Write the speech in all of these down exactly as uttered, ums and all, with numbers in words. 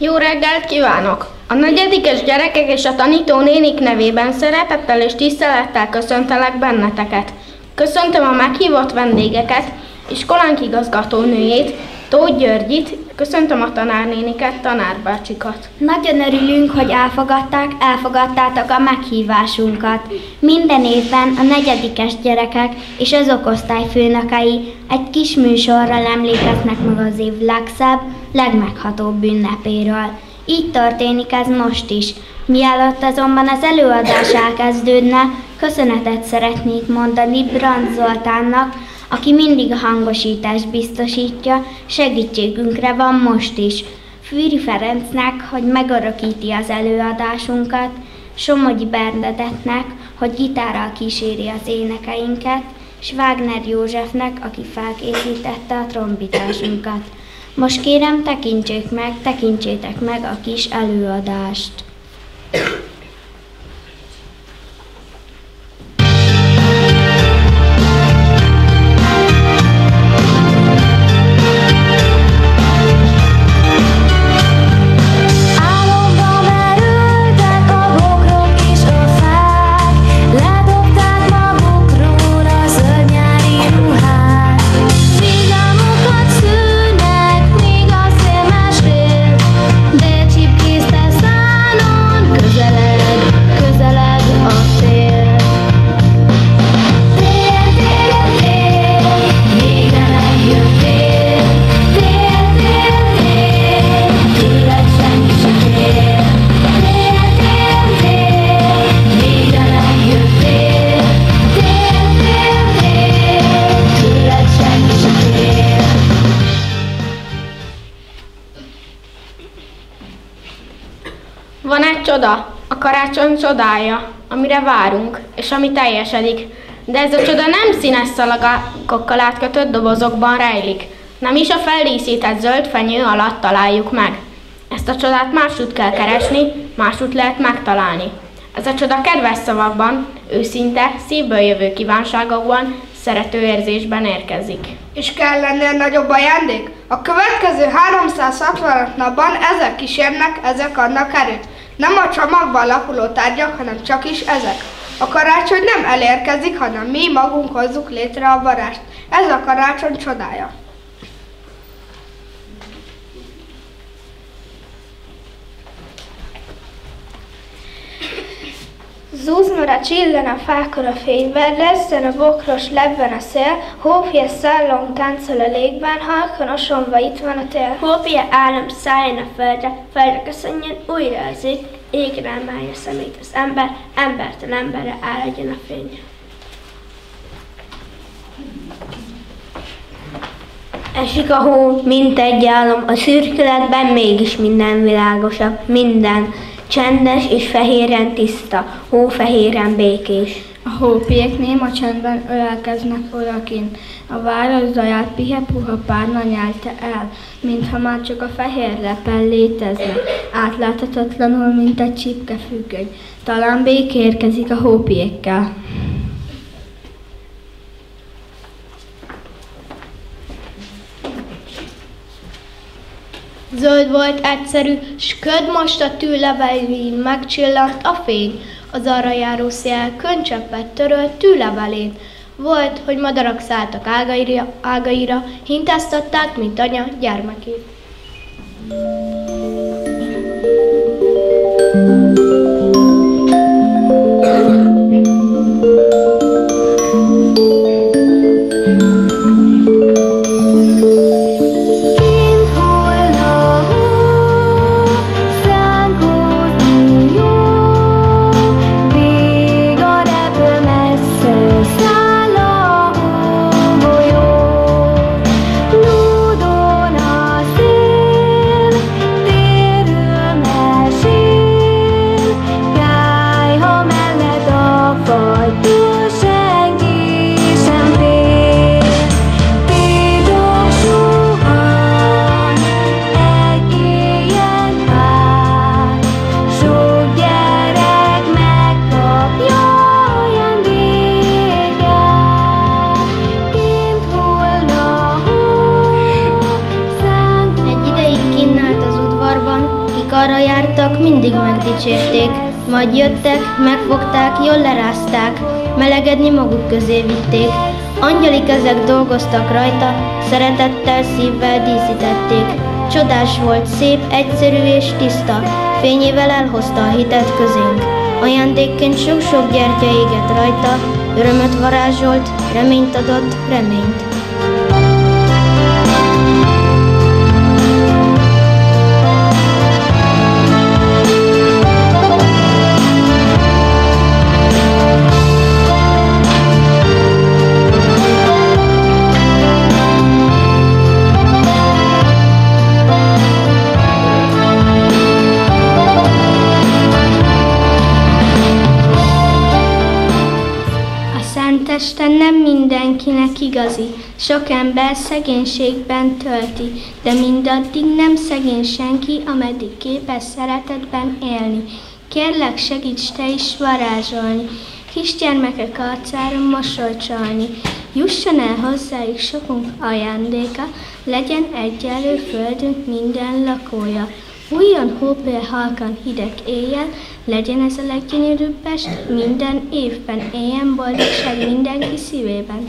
Jó reggelt kívánok! A negyedikes gyerekek és a tanító nénik nevében szeretettel és tisztelettel köszöntelek benneteket. Köszöntöm a meghívott vendégeket, iskolánk igazgatónőjét, Tóth Györgyit, köszöntöm a tanárnéniket, tanárbácsikat. Nagyon örülünk, hogy elfogadták, elfogadtátok a meghívásunkat. Minden évben a negyedikes gyerekek és az okosztály főnökei egy kis műsorral emlékeznek meg az év legszebb, legmeghatóbb ünnepéről. Így történik ez most is. Mielőtt azonban az előadás elkezdődne, köszönetet szeretnék mondani Brand Zoltánnak, aki mindig a hangosítást biztosítja, segítségünkre van most is. Fűri Ferencnek, hogy megörökíti az előadásunkat, Somogyi Bernadettnek, hogy gitárral kíséri az énekeinket, és Wagner Józsefnek, aki felkészítette a trombitásunkat. Most kérem, tekintsék meg, tekintsétek meg a kis előadást. Van egy csoda, a karácsony csodája, amire várunk, és ami teljesedik. De ez a csoda nem színes szalagokkal átkötött dobozokban rejlik. Nem is a feldíszített zöld fenyő alatt találjuk meg. Ezt a csodát másút kell keresni, másút lehet megtalálni. Ez a csoda kedves szavakban, őszinte, szívből jövő kívánságokban, szerető érzésben érkezik. És kell lennél nagyobb ajándék? A következő háromszázhatvanöt napban ezek kísérnek, ezek adnak erőt. Nem a csomagban lapuló tárgyak, hanem csak is ezek. A karácsony nem elérkezik, hanem mi magunk hozzuk létre a varást. Ez a karácsony csodája. Zúzmara csillan a fákon a fényben, rezzen a bokros lebben a szél, hófje szállong táncol a légben, halkan osonva itt van a tél. Hófje állam szálljon a földre, földre köszönjön újra az ég, égre emelje szemét az ember, embertől emberre áradjon a fény. Esik a hó, mint egy álom, a szürkületben mégis minden világosabb, minden csendes és fehéren tiszta, hófehéren békés. A hópiek néma csendben ölelkeznek odakint, a város zaját pihe puha párna nyelte el, mintha már csak a fehér lepel létezne, átláthatatlanul, mint egy csipkefüggöny. Talán béke érkezik a hópiekkel. Zöld volt egyszerű, s köd most a tűlevelén megcsillant a fény. Az arra járó szél könycseppet törölt tűlevelén. Volt, hogy madarak szálltak ágaira, ágaira, hintáztatták, mint anya gyermekét. arra jártak, mindig megdicsérték, majd jöttek, megfogták, jól lerázták, melegedni maguk közé vitték. Angyali kezek dolgoztak rajta, szeretettel, szívvel díszítették. Csodás volt, szép, egyszerű és tiszta, fényével elhozta a hitet közénk. Ajándékként sok-sok gyertya égett rajta, örömöt varázsolt, reményt adott, reményt. Isten nem mindenkinek igazi, sok ember szegénységben tölti, de mindaddig nem szegény senki, ameddig képes szeretetben élni. Kérlek, segíts te is varázsolni, kisgyermekek arcára mosolyt csalni. Jusson el hozzájuk sokunk ajándéka, legyen egyenlő földünk minden lakója. Újjon hópél halkan hideg éjjel, legyen ez a leggyönyörűbb est, minden évben éljen boldogság mindenki szívében.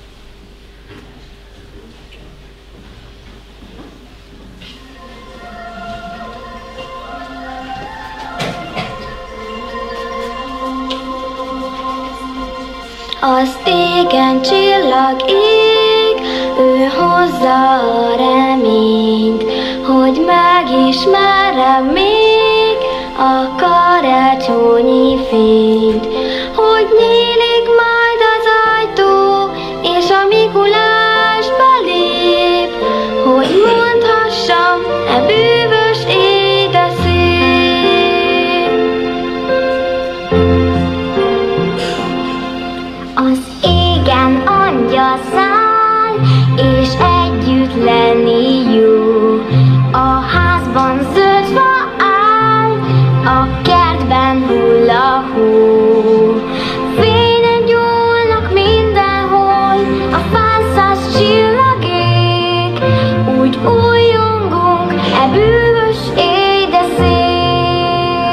Az égen csillag ég, ő hozza a reményt, hogy megismerem még a karácsonyi fényt, hogy nyílik majd az ajtó, és a Mikulás belép, hogy mondhassam, e bűvös édes szép. Az égen angyal száll, és együtt lenni jó. A házban zöld fa áll, a kertben hull a hó. Fények gyúlnak mindenhol, a fán száz csillag ég, úgy újjongunk, e bűvös édes szép.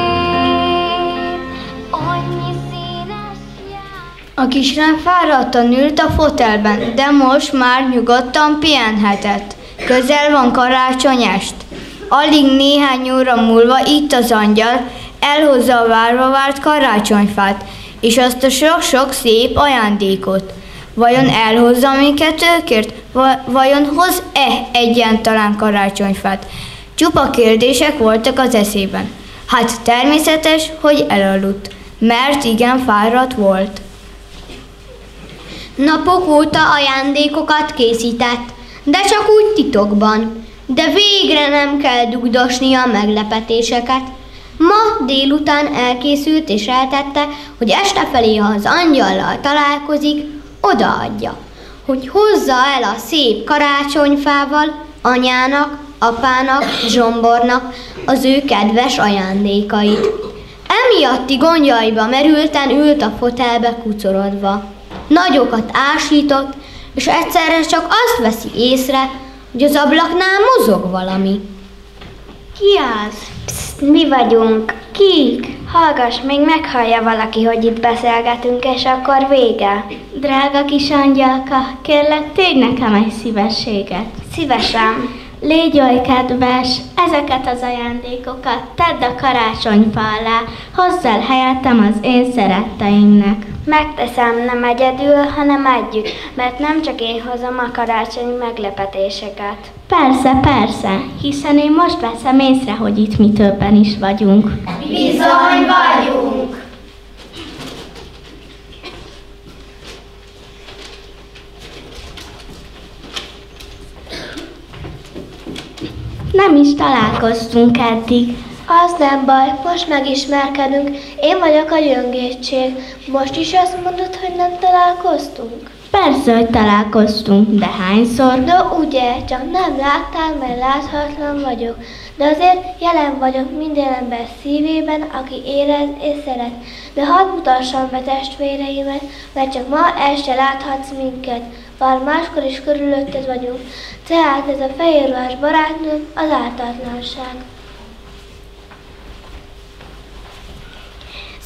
Annyi színes jár. A kislány fáradtan ült a fotelben, de most már nyugodtan pihenhetett. Közel van karácsony est. Alig néhány óra múlva itt az angyal elhozza a várva várt karácsonyfát, és azt a sok-sok szép ajándékot. Vajon elhozza minket őkért? Vajon hoz-e egyáltalán karácsonyfát? Csupa kérdések voltak az eszében. Hát természetes, hogy elaludt, mert igen fáradt volt. Napok óta ajándékokat készített, de csak úgy titokban. De végre nem kell dugdosni a meglepetéseket. Ma délután elkészült és eltette, hogy este felé, ha az angyallal találkozik, odaadja, hogy hozza el a szép karácsonyfával anyának, apának, Zsombornak az ő kedves ajándékait. Emiatti gondjaiba merülten ült a fotelbe kucorodva. Nagyokat ásított, és egyszerre csak azt veszi észre, hogy az ablaknál mozog valami. Ki az? Pszt, mi vagyunk. Kik? Hallgass, még meghallja valaki, hogy itt beszélgetünk, és akkor vége. Drága kis angyalka, kérlek, tégy nekem egy szívességet. Szívesen. Légy oly kedves, ezeket az ajándékokat tedd a karácsonyfa alá, hozz el helyettem az én szeretteimnek. Megteszem, nem egyedül, hanem együtt, mert nem csak én hozom a karácsonyi meglepetéseket. Persze, persze, hiszen én most veszem észre, hogy itt mi többen is vagyunk. Bizony vagyunk! Nem is találkoztunk eddig. Az nem baj, most megismerkedünk. Én vagyok a gyöngédség. Most is azt mondod, hogy nem találkoztunk? Persze, hogy találkoztunk, de hányszor? De ugye, csak nem láttál, mert láthatatlan vagyok. De azért jelen vagyok minden ember szívében, aki érez és szeret. De hadd mutassam be testvéreimet, mert csak ma este láthatsz minket. Bár máskor is körülötted vagyunk. Tehát ez a fehérruhás barátnőm az ártatlanság.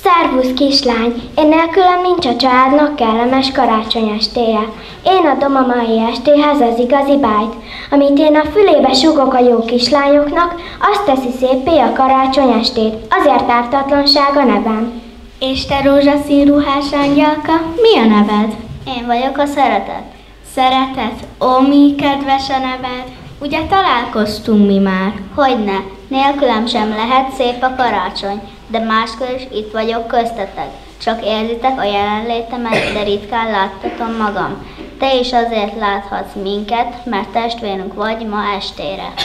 Szervusz, kislány! Én nélkülem nincs a családnak kellemes karácsony estéje. Én adom a mai estéhez az igazi bájt. Amit én a fülébe sugok a jó kislányoknak, azt teszi szépé a karácsony estét. Azért ártatlanság a nevem. És te rózsaszín ruhás angyalka, mi a neved? Én vagyok a szeretet. Szeretet, ó, mi kedves a neved. Ugye találkoztunk mi már? Hogyne, nélkülem sem lehet szép a karácsony, de máskor is itt vagyok köztetek. Csak érzitek a jelenlétemet, de ritkán láttatom magam. Te is azért láthatsz minket, mert testvérünk vagy ma estére.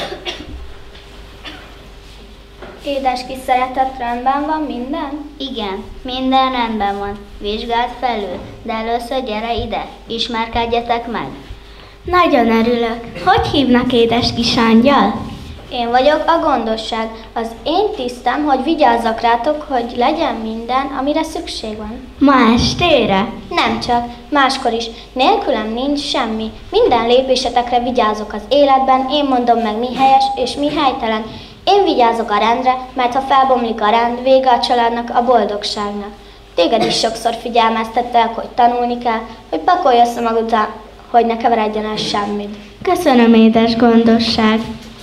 Édes kis szeretet, rendben van minden? Igen, minden rendben van. Vizsgáld felül, de először gyere ide, ismerkedjetek meg. Nagyon örülök. Hogy hívnak, édes kis angyal? Én vagyok a gondosság. Az én tisztem, hogy vigyázzak rátok, hogy legyen minden, amire szükség van. Ma estére? Nem csak, máskor is. Nélkülem nincs semmi. Minden lépésetekre vigyázok az életben, én mondom meg mi helyes és mi helytelen. Én vigyázok a rendre, mert ha felbomlik a rend, vége a családnak, a boldogságnak. Téged is sokszor figyelmeztettek, hogy tanulni kell, hogy pakolj össze magad után, hogy ne keveredjen el semmit. Köszönöm, édes gondosság.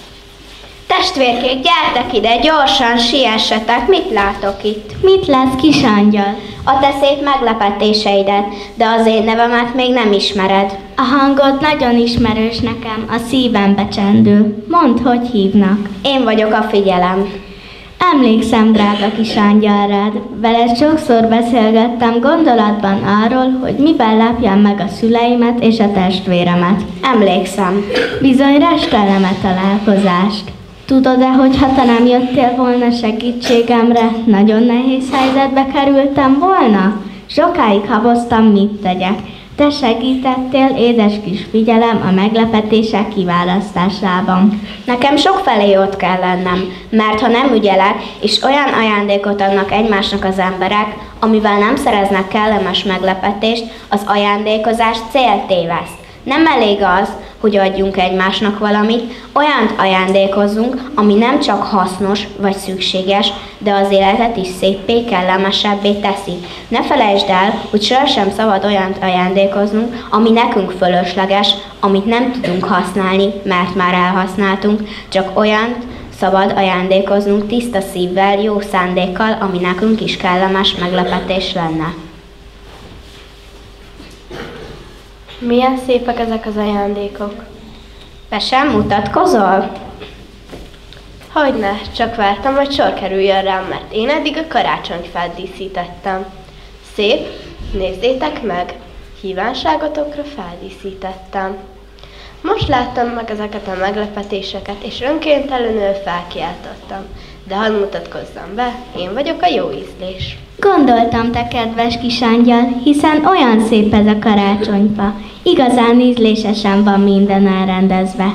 Testvérkék, gyertek ide, gyorsan, siessetek, mit látok itt? Mit látsz, kis angyal? A te szép meglepetéseidet, de az én nevemet még nem ismered. A hangod nagyon ismerős nekem, a szívembe csendül. Mondd, hogy hívnak. Én vagyok a figyelem. Emlékszem, drága kis angyal rád. Veled sokszor beszélgettem gondolatban arról, hogy miben lepjem meg a szüleimet és a testvéremet. Emlékszem. Bizony restellem a találkozást. Tudod-e, hogy ha te nem jöttél volna segítségemre, nagyon nehéz helyzetbe kerültem volna? Sokáig haboztam, mit tegyek. Te segítettél, édes kis figyelem, a meglepetések kiválasztásában. Nekem sokfelé ott kell lennem, mert ha nem ügyelek, és olyan ajándékot adnak egymásnak az emberek, amivel nem szereznek kellemes meglepetést, az ajándékozás célt téveszt. Nem elég az, hogy adjunk egymásnak valamit, olyant ajándékozzunk, ami nem csak hasznos vagy szükséges, de az életet is széppé, kellemesebbé teszi. Ne felejtsd el, hogy sohasem szabad olyant ajándékoznunk, ami nekünk fölösleges, amit nem tudunk használni, mert már elhasználtunk, csak olyant szabad ajándékoznunk tiszta szívvel, jó szándékkal, ami nekünk is kellemes meglepetés lenne. Milyen szépek ezek az ajándékok. Te sem mutatkozol? Hogyne, csak vártam, hogy sor kerüljön rám, mert én eddig a karácsonyt feldíszítettem. Szép, nézzétek meg, kívánságotokra feldíszítettem. Most láttam meg ezeket a meglepetéseket, és önkéntelenül felkiáltottam. De hadd mutatkozzam be, én vagyok a jó ízlés. Gondoltam, te kedves kis angyal, hiszen olyan szép ez a karácsonyfa. Igazán ízlésesen van minden elrendezve.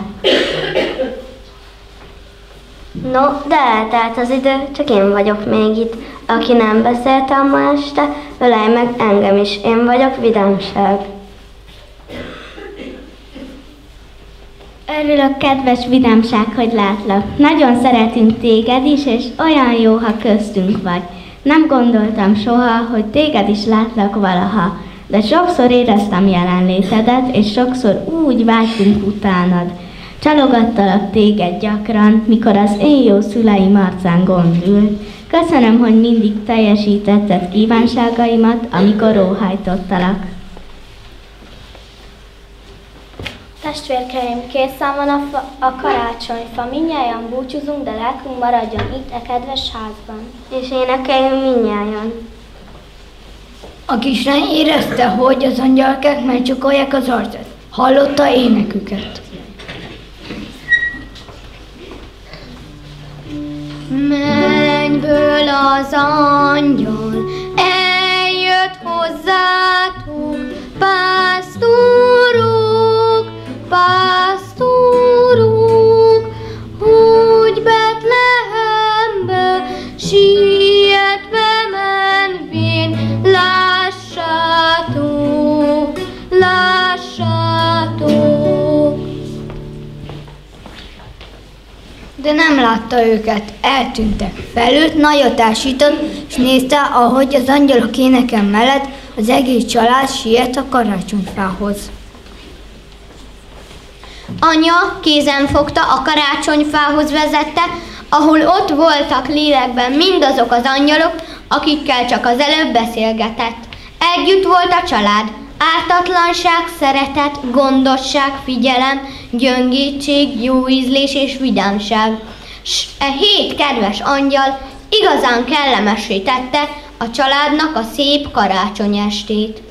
No, de eltelt az idő, csak én vagyok még itt. Aki nem beszéltem ma este, ölelj meg engem is, én vagyok Vidámság. Örülök, kedves Vidámság, hogy látlak. Nagyon szeretünk téged is, és olyan jó, ha köztünk vagy. Nem gondoltam soha, hogy téged is látlak valaha, de sokszor éreztem jelenlétedet, és sokszor úgy vágytunk utánad. Csalogattalak téged gyakran, mikor az én jó szüleim arcán gond ült. Köszönöm, hogy mindig teljesítetted kívánságaimat, amikor óhajtottalak. Testvérkeim, készen van a, fa, a karácsonyfa, mindnyájan búcsúzunk, de lelkünk maradjon itt a kedves házban. És énekeljünk mindnyájan. A kislány érezte, hogy az angyalkák megcsukolják az arcát. Hallotta éneküket. Mennyből az angyal eljött hozzátok, pásztorok, pásztorok, hogy Betlehembe sietve menvén, lássátok, lássátok. De nem nem látta őket, eltűntek. Felült, nagyot ásított, és nézte, ahogy az angyalok éneken mellett az egész család siet a karácsonyfához. Anya kézen fogta, a karácsonyfához vezette, ahol ott voltak lélekben mindazok az angyalok, akikkel csak az előbb beszélgetett. Együtt volt a család, ártatlanság, szeretet, gondosság, figyelem, gyöngétség, jó ízlés és vidámság. S e hét kedves angyal igazán kellemessé tette a családnak a szép karácsonyestét.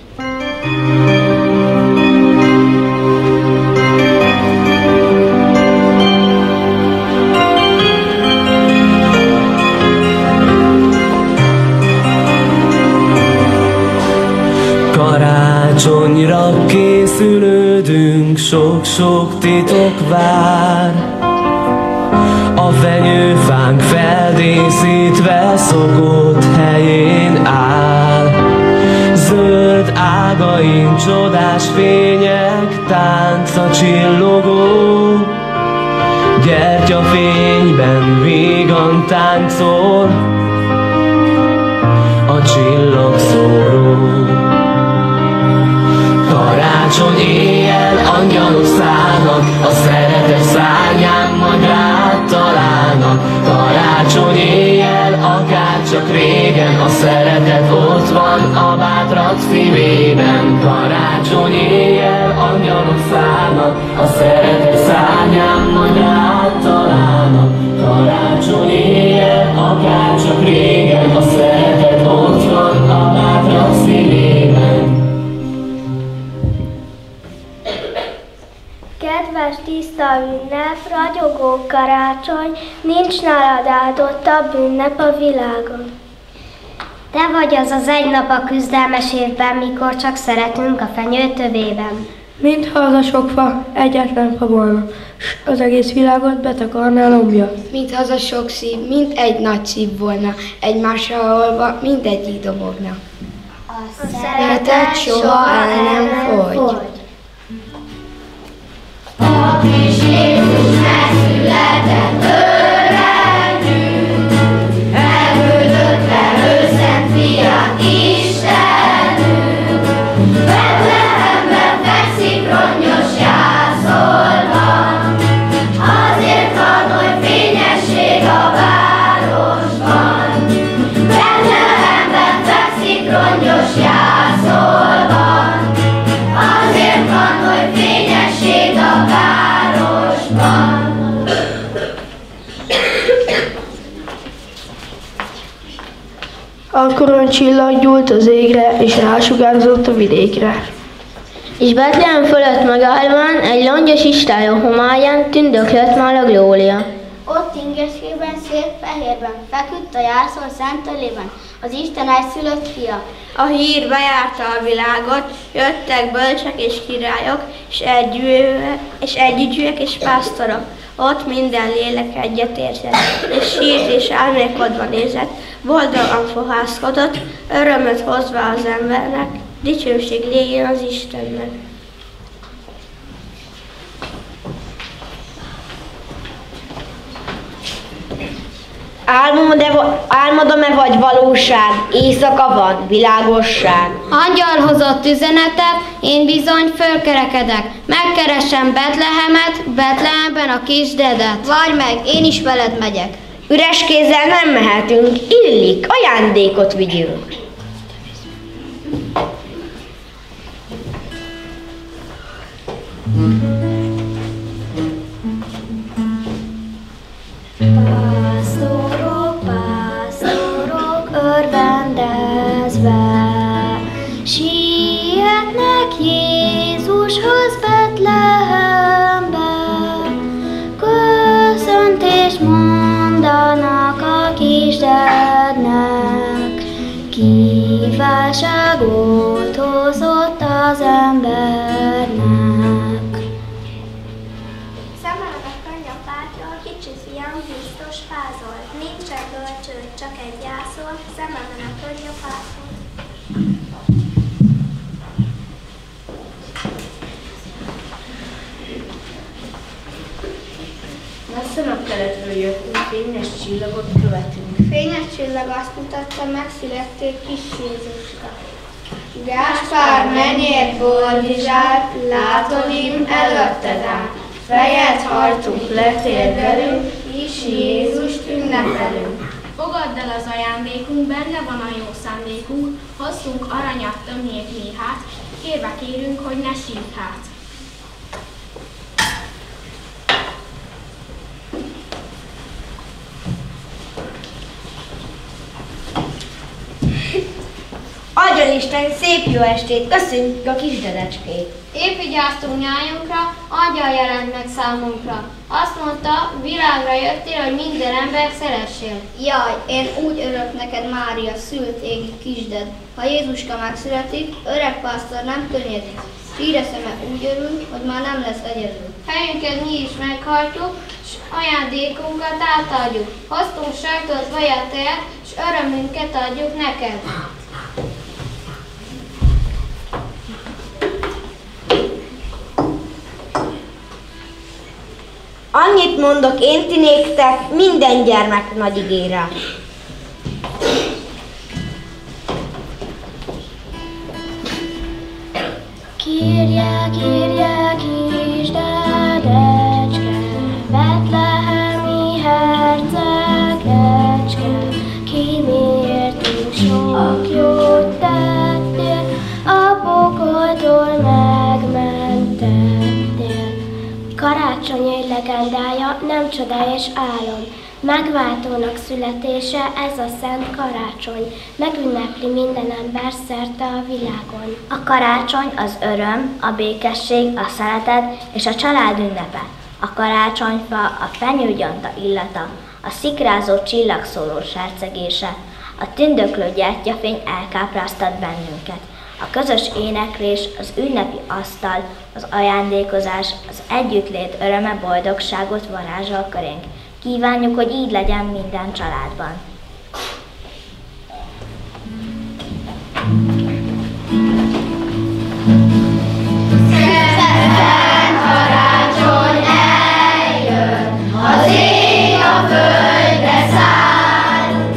Karácsonyra készülődünk, sok-sok titok vár. A fenyőfánk feldíszítve szokott helyén áll. Zöld ágain csodás fények, tánca csillogó. Gyertyafényben vígan táncol a csillagszóró. Karácsony éjjel angyalok szállnak, a szeretet szárnyán majd rád találnak. Karácsony éjjel, akárcsak régen, a szeretet ott van a bátrak szívében. Karácsony éjjel angyalok szállnak, a szeretet szárnyán majd rád találnak. Karácsony éjjel, akárcsak régen, a szeretet ott van a bátrak szívében. Kedves tiszta ünnep, ragyogó karácsony, nincs nálad áldottabb ünnep a világon. Te vagy az az egy nap a küzdelmes évben, mikor csak szeretünk a fenyő tövében. Mintha az a sok fa egyetlen fa volna, s az egész világot betakarná lombja. Mintha az a sok szív, mint egy nagy szív volna, egymásra olva, mindegyik dobogna. A szeretet soha el nem fogy. A kis Jézus megszületett örvendünk, elküldötte ő szent fiát Istenünk. Betlehemben fekszik rongyos jászolban, azért van, hogy fényesség a városban. Betlehemben fekszik rongyos jászolban, azért van, hogy fényesség a városban. Akkor olyan csillag gyúlt az égre, és rásugárzott a vidékre. És Betlehem fölött megállván egy langyos istályó homályán tündöklött már a glória. Ott ingeskében, szép fehérben feküdt a jászol szent ölében, az Isten egyszülött fia. A hír bejárta a világot, jöttek bölcsek és királyok, és együgyűek és, együgyűek és pásztorok. Ott minden lélek egyetértett, és sírt és álmélkodva nézett, boldogan fohászkodott, örömöt hozva az embernek, dicsőség légyen az Istennek. Álmodom-e vagy valóság? Éjszaka van, világosság. Angyal hozott üzenetet, én bizony fölkerekedek. Megkeresem Betlehemet, Betlehemben a kisdedet. Várj meg, én is veled megyek. Üres kézzel nem mehetünk, illik, ajándékot vigyünk. Pásztorok, pásztorok örvendezve, sietnek Jézushoz Betlehembe, köszöntést mondanak a kisdednek, kívánságot hozott az embernek. Szemeled a könnyapátról, kicsi fiam biztos fázol, nincsen bölcső, csak egy jászol, szemeled a könnyapátról. Messze a keletről jöttünk, fényes csillagot követünk. Fényes csillag azt mutatta, megszülették kis Jézuska. Gáspár mennyért boldizsált, látod im előtted áll. Fejed hajtunk, letérdelünk, kis Jézust ünnepelünk. Fogadd el az ajándékunk, benne van a jó szándékunk, hoztunk aranyat, tömjét, méhát, kérve kérünk, hogy ne sírj hát. Adjon Isten szép jó estét, köszönjük a kisdedecskét! Épp vigyáztunk nyájunkra, angyal jelent meg számunkra. Azt mondta, világra jöttél, hogy minden ember szeressél. Jaj, én úgy örök neked, Mária, szült égi kisded. Ha Jézuska megszületik, öreg pásztor nem könnyedik. Híre szeme úgy örül, hogy már nem lesz egyedül. Fejünket mi is meghajtjuk, s ajándékunkat átadjuk. Hoztunk sajtot, vajat, tejet, s örömünket adjuk neked. Annyit mondok én ti néktek, minden gyermek nagy ígére. Kérje, kérje, kisdedecske, betlehemi hercegecske, ki miértünk sok jót tettél, a pokoltól megmentettél. Karácsony legendája nem csoda és álom, megváltónak születése ez a szent karácsony, megünnepli minden ember szerte a világon. A karácsony az öröm, a békesség, a szeretet és a család ünnepe. A karácsonyfa, a fenyőgyanta illata, a szikrázó csillagszóró sercegése, a tündöklő gyertyafény elkápráztat bennünket. A közös éneklés, az ünnepi asztal, az ajándékozás, az együttlét öröme, boldogságot varázsol körénk. Kívánjuk, hogy így legyen minden családban. Szent karácsony eljön, az ég a földre szállt.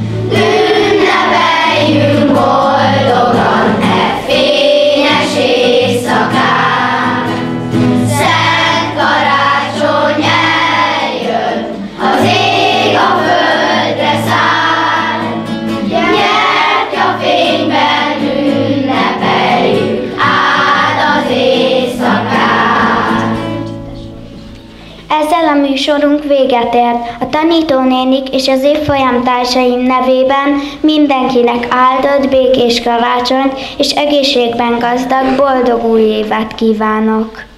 Ünnepeljünk boldogan e fényes éjszakán. Szent karácsony eljön, az ég a földre szállt. Gyertyafényben ünnepeljük át az éjszakát. Ezzel a műsorunk véget ért. A tanítónénik és az évfolyam társaim nevében mindenkinek áldott, békés karácsonyt és egészségben gazdag, boldog új évet kívánok!